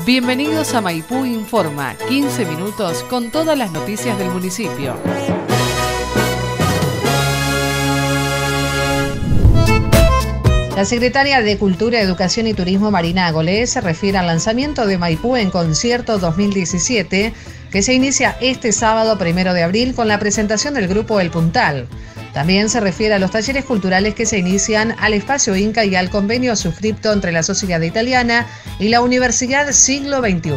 Bienvenidos a Maipú Informa, 15 minutos con todas las noticias del municipio. La secretaria de Cultura, Educación y Turismo, Marina Golé, se refiere al lanzamiento de Maipú en Concierto 2017, que se inicia este sábado 1 de abril con la presentación del grupo El Puntal. También se refiere a los talleres culturales que se inician al Espacio Inca y al convenio suscripto entre la Sociedad Italiana y la Universidad Siglo XXI.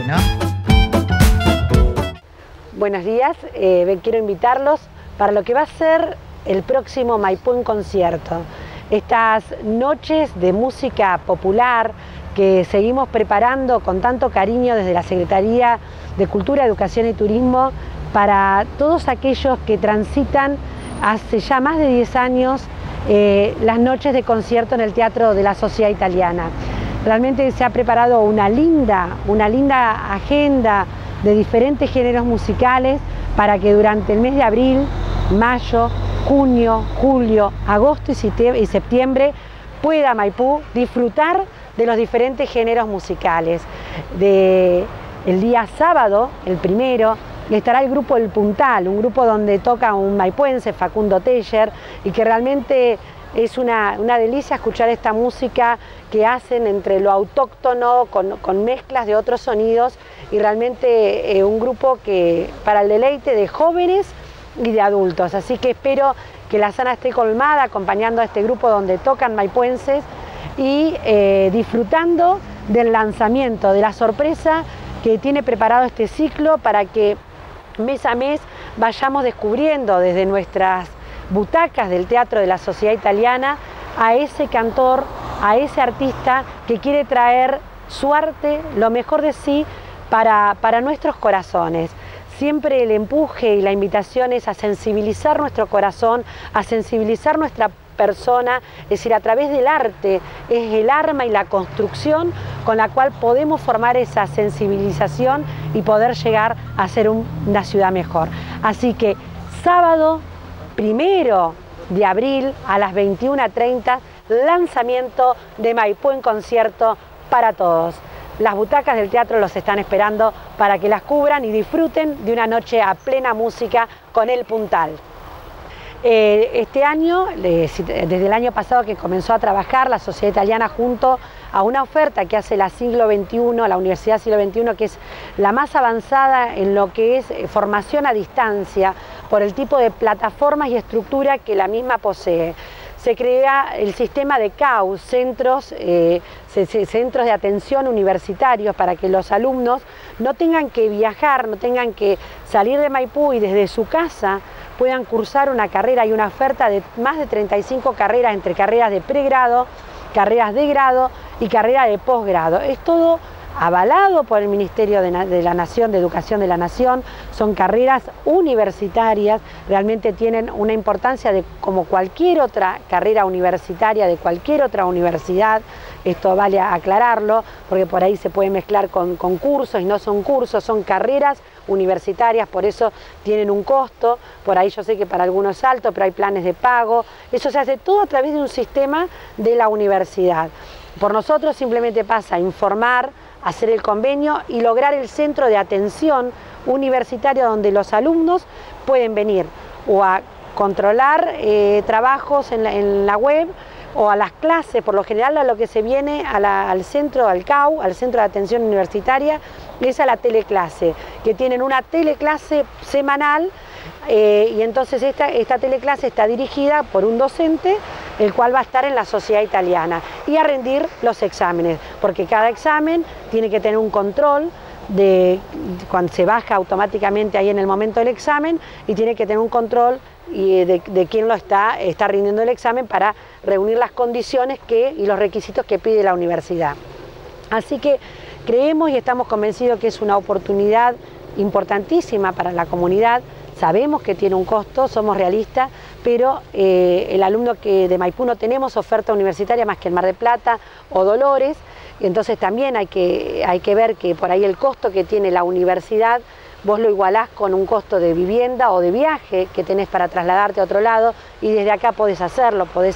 Buenos días, quiero invitarlos para lo que va a ser el próximo Maipú en Concierto. Estas noches de música popular que seguimos preparando con tanto cariño desde la Secretaría de Cultura, Educación y Turismo para todos aquellos que transitan hace ya más de 10 años las noches de concierto en el Teatro de la Sociedad Italiana. Realmente se ha preparado una linda agenda de diferentes géneros musicales para que durante el mes de abril, mayo, junio, julio, agosto y septiembre pueda Maipú disfrutar de los diferentes géneros musicales. El día sábado, el primero, estará el grupo El Puntal, un grupo donde toca un maipuense, Facundo Teller, y que realmente es una delicia escuchar esta música que hacen entre lo autóctono con mezclas de otros sonidos, y realmente un grupo que para el deleite de jóvenes y de adultos. Así que espero que la sala esté colmada acompañando a este grupo donde tocan maipuenses y disfrutando del lanzamiento, de la sorpresa que tiene preparado este ciclo para que mes a mes vayamos descubriendo desde nuestras butacas del Teatro de la Sociedad Italiana a ese cantor, a ese artista que quiere traer su arte, lo mejor de sí para nuestros corazones. Siempre el empuje y la invitación es a sensibilizar nuestro corazón, a sensibilizar nuestra persona, es decir, a través del arte, es el arma y la construcción con la cual podemos formar esa sensibilización y poder llegar a ser una ciudad mejor. Así que sábado 1 de abril a las 21:30, lanzamiento de Maipú en Concierto para todos. Las butacas del teatro los están esperando para que las cubran y disfruten de una noche a plena música con El Puntal. Este año, desde el año pasado que comenzó a trabajar la Sociedad Italiana junto a una oferta que hace la Siglo XXI, la Universidad Siglo XXI, que es la más avanzada en lo que es formación a distancia, por el tipo de plataformas y estructura que la misma posee. Se crea el sistema de CAUS, centros de atención universitarios, para que los alumnos no tengan que viajar, no tengan que salir de Maipú y desde su casa puedan cursar una carrera. Hay una oferta de más de 35 carreras, entre carreras de pregrado, carreras de grado y carreras de posgrado. Es todo avalado por el Ministerio de la Nación, de Educación de la Nación. Son carreras universitarias, realmente tienen una importancia como cualquier otra carrera universitaria de cualquier otra universidad. Esto vale aclararlo, porque por ahí se puede mezclar con cursos, y no son cursos, son carreras universitarias, por eso tienen un costo. Por ahí yo sé que para algunos es alto, pero hay planes de pago. Eso se hace todo a través de un sistema de la universidad. Por nosotros simplemente pasa a informar, hacer el convenio y lograr el centro de atención universitario donde los alumnos pueden venir o a controlar trabajos en la web o a las clases. Por lo general a lo que se viene al centro, al CAU, al Centro de Atención Universitaria, es a la teleclase, que tienen una teleclase semanal. Y entonces esta teleclase está dirigida por un docente, el cual va a estar en la Sociedad Italiana, y a rendir los exámenes, porque cada examen tiene que tener un control cuando se baja automáticamente ahí en el momento del examen, y tiene que tener un control de quién lo está rindiendo el examen, para reunir las condiciones y los requisitos que pide la universidad. Así que creemos y estamos convencidos que es una oportunidad importantísima para la comunidad. Sabemos que tiene un costo, somos realistas, pero el alumno de Maipú no tenemos oferta universitaria más que en Mar del Plata o Dolores, y entonces también hay que ver que por ahí el costo que tiene la universidad vos lo igualás con un costo de vivienda o de viaje que tenés para trasladarte a otro lado, y desde acá podés hacerlo, podés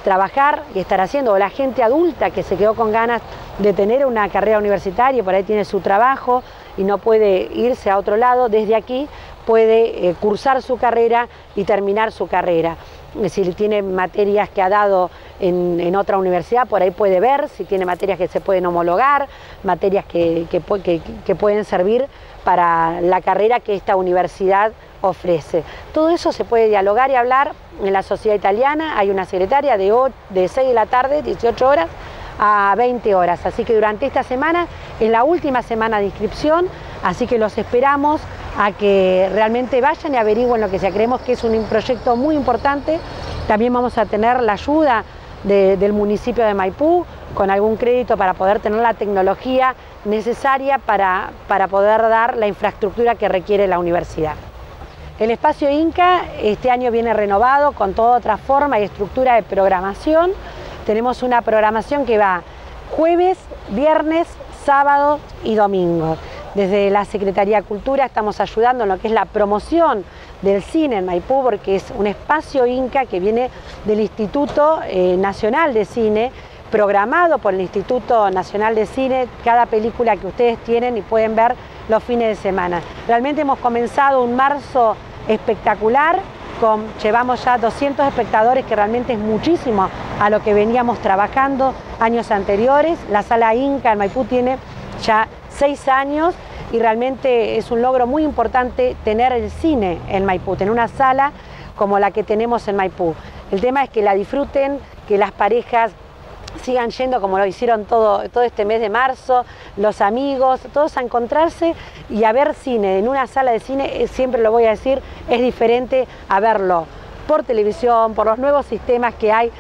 trabajar y estar haciendo, o la gente adulta que se quedó con ganas de tener una carrera universitaria, por ahí tiene su trabajo y no puede irse a otro lado, desde aquí puede cursar su carrera y terminar su carrera. Si tiene materias que ha dado en otra universidad, por ahí puede ver, si tiene materias que se pueden homologar, materias que pueden servir para la carrera que esta universidad ofrece. Todo eso se puede dialogar y hablar en la Sociedad Italiana. Hay una secretaria de 6 de la tarde, 18 horas, a 20 horas. Así que durante esta semana es la última semana de inscripción, así que los esperamos a que realmente vayan y averigüen lo que sea. Creemos que es un proyecto muy importante. También vamos a tener la ayuda del municipio de Maipú con algún crédito para poder tener la tecnología necesaria para poder dar la infraestructura que requiere la universidad. El espacio Inca este año viene renovado con toda otra forma y estructura de programación. Tenemos una programación que va jueves, viernes, sábado y domingo. Desde la Secretaría de Cultura estamos ayudando en lo que es la promoción del cine en Maipú, porque es un espacio Inca que viene del Instituto Nacional de Cine, programado por el Instituto Nacional de Cine, cada película que ustedes tienen y pueden ver los fines de semana. Realmente hemos comenzado un marzo espectacular, llevamos ya 200 espectadores, que realmente es muchísimo a lo que veníamos trabajando años anteriores. La Sala Inca en Maipú tiene ya 6 años y realmente es un logro muy importante tener el cine en Maipú, tener una sala como la que tenemos en Maipú. El tema es que la disfruten, que las parejas sigan yendo como lo hicieron todo este mes de marzo, los amigos, todos a encontrarse y a ver cine. En una sala de cine, siempre lo voy a decir, es diferente a verlo por televisión, por los nuevos sistemas que hay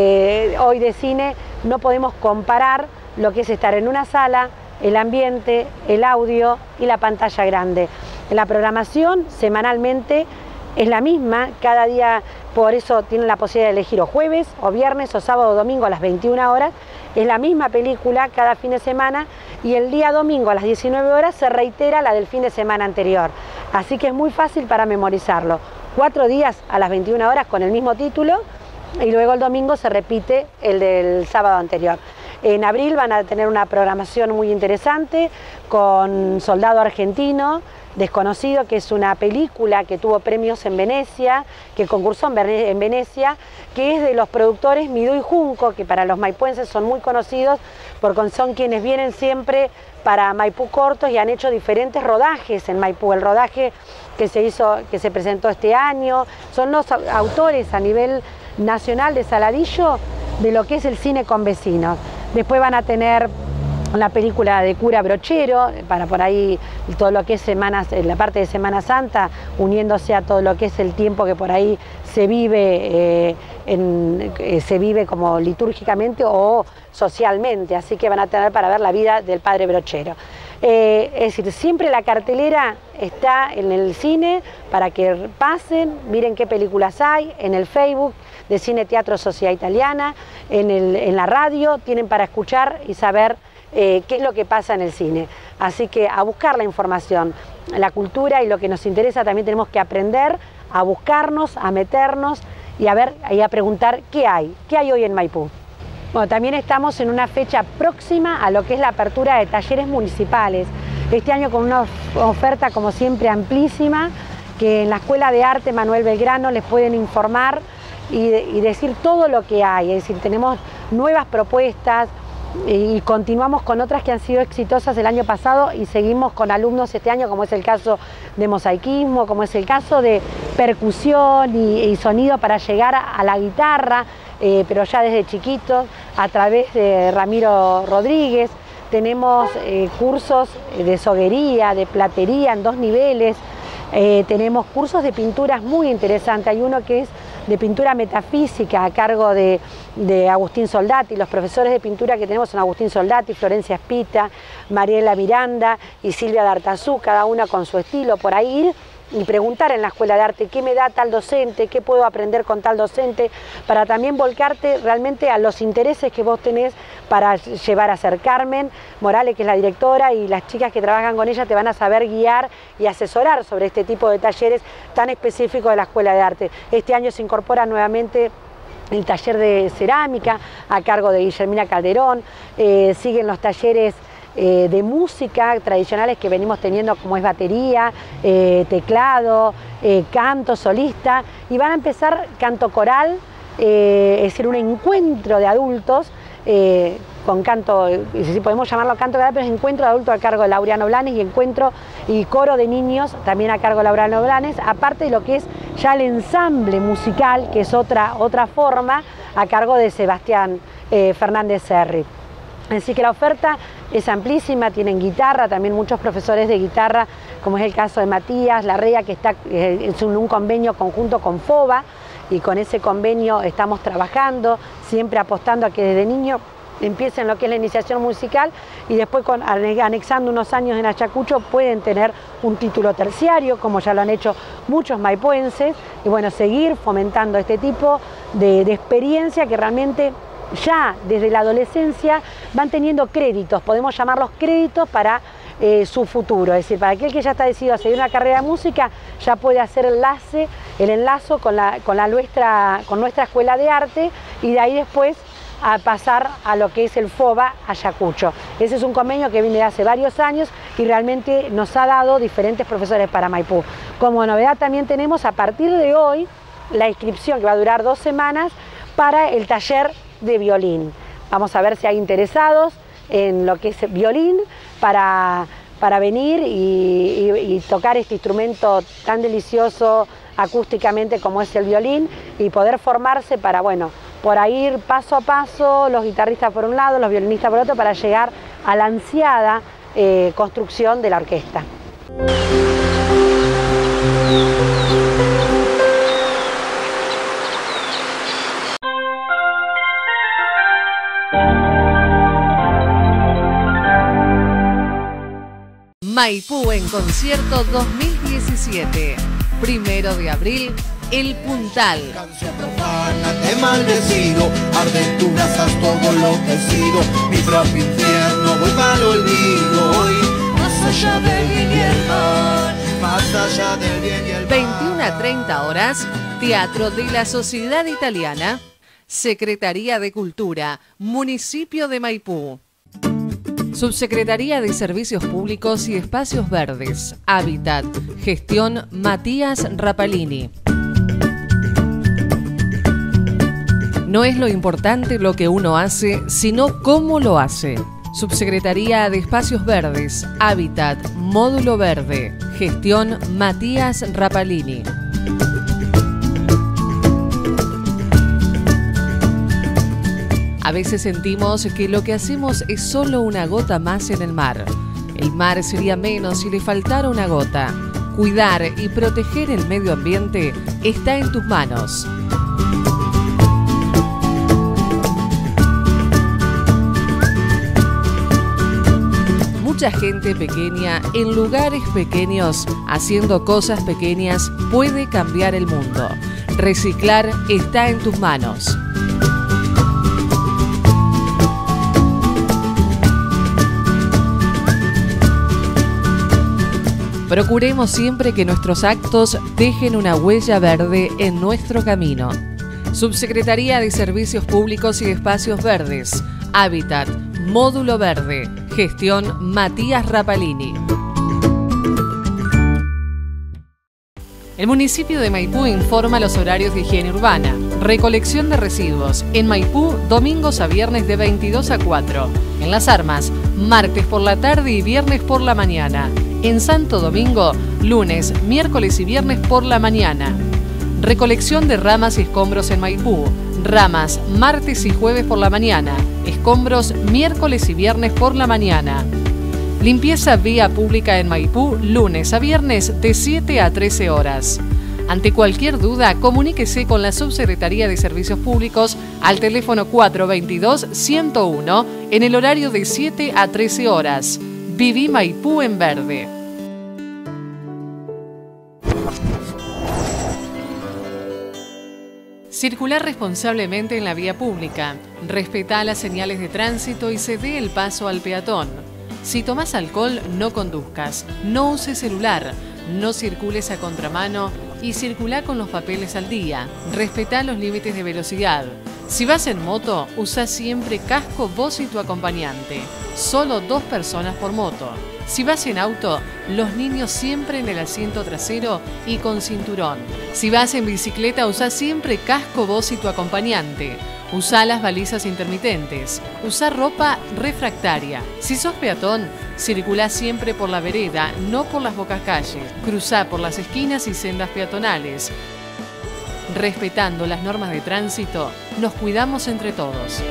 hoy de cine. No podemos comparar lo que es estar en una sala, el ambiente, el audio y la pantalla grande. La programación semanalmente es la misma, cada día, por eso tienen la posibilidad de elegir o jueves, o viernes, o sábado o domingo a las 21 horas. Es la misma película cada fin de semana y el día domingo a las 19 horas se reitera la del fin de semana anterior. Así que es muy fácil para memorizarlo. 4 días a las 21 horas con el mismo título y luego el domingo se repite el del sábado anterior. En abril van a tener una programación muy interesante con Soldado Argentino Desconocido, que es una película que tuvo premios en Venecia, que concursó en Venecia, que es de los productores Midú y Junco, que para los maipuenses son muy conocidos porque son quienes vienen siempre para Maipú Cortos y han hecho diferentes rodajes en Maipú. El rodaje que se presentó este año, son los autores a nivel nacional de Saladillo de lo que es el cine con vecinos. Después van a tener la película de Cura Brochero, para por ahí todo lo que es la parte de Semana Santa, uniéndose a todo lo que es el tiempo que por ahí se vive como litúrgicamente o socialmente, así que van a tener para ver la vida del padre Brochero. Es decir, siempre la cartelera está en el cine para que pasen, miren qué películas hay, en el Facebook de Cine Teatro Sociedad Italiana, en la radio, tienen para escuchar y saber qué es lo que pasa en el cine. Así que a buscar la información, la cultura y lo que nos interesa, también tenemos que aprender a buscarnos, a meternos y a preguntar qué hay hoy en Maipú. Bueno, también estamos en una fecha próxima a lo que es la apertura de talleres municipales. Este año con una oferta como siempre amplísima, que en la Escuela de Arte Manuel Belgrano les pueden informar y decir todo lo que hay. Es decir, tenemos nuevas propuestas y continuamos con otras que han sido exitosas el año pasado y seguimos con alumnos este año, como es el caso de mosaicismo, como es el caso de percusión y sonido para llegar a la guitarra, pero ya desde chiquitos, a través de Ramiro Rodríguez. Tenemos cursos de soguería, de platería en 2 niveles, tenemos cursos de pinturas muy interesantes. Hay uno que es de pintura metafísica a cargo de Agustín Soldati. Los profesores de pintura que tenemos son Agustín Soldati, Florencia Espita, Mariela Miranda y Silvia D'Artazú, cada una con su estilo. Por ahí ir y preguntar en la Escuela de Arte qué me da tal docente, qué puedo aprender con tal docente, para también volcarte realmente a los intereses que vos tenés para llevar a ser. Carmen Morales, que es la directora, y las chicas que trabajan con ella te van a saber guiar y asesorar sobre este tipo de talleres tan específicos de la Escuela de Arte. Este año se incorpora nuevamente el taller de cerámica a cargo de Guillermina Calderón, siguen los talleres de música tradicionales que venimos teniendo, como es batería, teclado, canto solista, y van a empezar canto coral, es decir, un encuentro de adultos con canto, si podemos llamarlo canto coral, pero es encuentro de adultos a cargo de Laureano Blanes y encuentro y coro de niños también a cargo de Laureano Blanes, aparte de lo que es ya el ensamble musical, que es otra forma, a cargo de Sebastián Fernández Serri. Así que la oferta es amplísima, tienen guitarra, también muchos profesores de guitarra, como es el caso de Matías Larrea, que está en un convenio conjunto con FOBA, y con ese convenio estamos trabajando, siempre apostando a que desde niño empiecen lo que es la iniciación musical y después anexando unos años en Ayacucho pueden tener un título terciario, como ya lo han hecho muchos maipuenses, y bueno, seguir fomentando este tipo de experiencia que realmente ya desde la adolescencia van teniendo créditos, podemos llamarlos créditos para su futuro, es decir, para aquel que ya está decidido a seguir una carrera de música, ya puede hacer el enlazo con nuestra escuela de arte y de ahí después a pasar a lo que es el FOBA Ayacucho. Ese es un convenio que viene de hace varios años y realmente nos ha dado diferentes profesores para Maipú. Como novedad también tenemos a partir de hoy la inscripción que va a durar 2 semanas para el taller de violín. Vamos a ver si hay interesados en lo que es violín para venir y tocar este instrumento tan delicioso acústicamente como es el violín y poder formarse para, bueno, por ahí ir paso a paso, los guitarristas por un lado, los violinistas por otro, para llegar a la ansiada construcción de la orquesta. Maipú en concierto 2017. 1 de abril, El Puntal. Canción profana, te maldecido, arde en tus brasas todo enloquecido. Mi propio infierno, voy mal olvido hoy. Más allá del bien y el mal, más allá del bien y el mal. 21 a 30 horas, Teatro de la Sociedad Italiana. Secretaría de Cultura, Municipio de Maipú. Subsecretaría de Servicios Públicos y Espacios Verdes, Hábitat, Gestión Matías Rapalini. No es lo importante lo que uno hace, sino cómo lo hace. Subsecretaría de Espacios Verdes, Hábitat, Módulo Verde, Gestión Matías Rapalini. A veces sentimos que lo que hacemos es solo una gota más en el mar. El mar sería menos si le faltara una gota. Cuidar y proteger el medio ambiente está en tus manos. Mucha gente pequeña en lugares pequeños, haciendo cosas pequeñas, puede cambiar el mundo. Reciclar está en tus manos. Procuremos siempre que nuestros actos dejen una huella verde en nuestro camino. Subsecretaría de Servicios Públicos y Espacios Verdes, Hábitat, Módulo Verde, Gestión Matías Rapalini. El municipio de Maipú informa los horarios de higiene urbana. Recolección de residuos en Maipú, domingos a viernes de 22 a 4. En Las Armas, martes por la tarde y viernes por la mañana. En Santo Domingo, lunes, miércoles y viernes por la mañana. Recolección de ramas y escombros en Maipú. Ramas, martes y jueves por la mañana. Escombros, miércoles y viernes por la mañana. Limpieza vía pública en Maipú, lunes a viernes de 7 a 13 horas. Ante cualquier duda, comuníquese con la Subsecretaría de Servicios Públicos al teléfono 422-101 en el horario de 7 a 13 horas. Viví Maipú en verde. Circular responsablemente en la vía pública. Respetá las señales de tránsito y cede el paso al peatón. Si tomás alcohol, no conduzcas. No uses celular. No circules a contramano y circulá con los papeles al día. Respetá los límites de velocidad. Si vas en moto, usa siempre casco vos y tu acompañante. Solo 2 personas por moto. Si vas en auto, los niños siempre en el asiento trasero y con cinturón. Si vas en bicicleta, usa siempre casco vos y tu acompañante. Usa las balizas intermitentes. Usa ropa refractaria. Si sos peatón, circulá siempre por la vereda, no por las bocas calles. Cruzá por las esquinas y sendas peatonales. Respetando las normas de tránsito, nos cuidamos entre todos.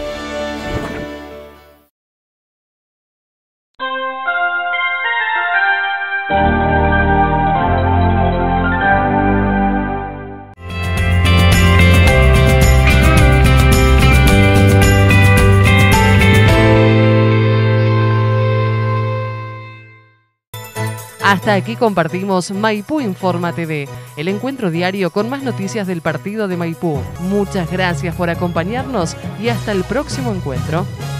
Hasta aquí compartimos Maipú Informa TV, el encuentro diario con más noticias del partido de Maipú. Muchas gracias por acompañarnos y hasta el próximo encuentro.